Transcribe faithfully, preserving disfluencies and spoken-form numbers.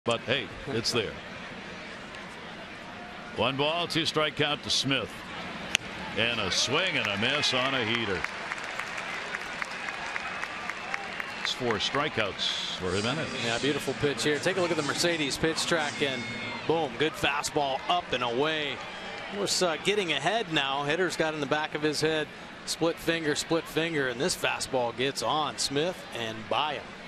But hey, it's there. One ball, two strike count to Smith. And a swing and a miss on a heater. It's four strikeouts for Jimenez. Yeah, beautiful pitch here. Take a look at the Mercedes pitch track, and boom, good fastball up and away. Was uh, getting ahead now. Hitter's got in the back of his head. Split finger, split finger, and this fastball gets on Smith and by him.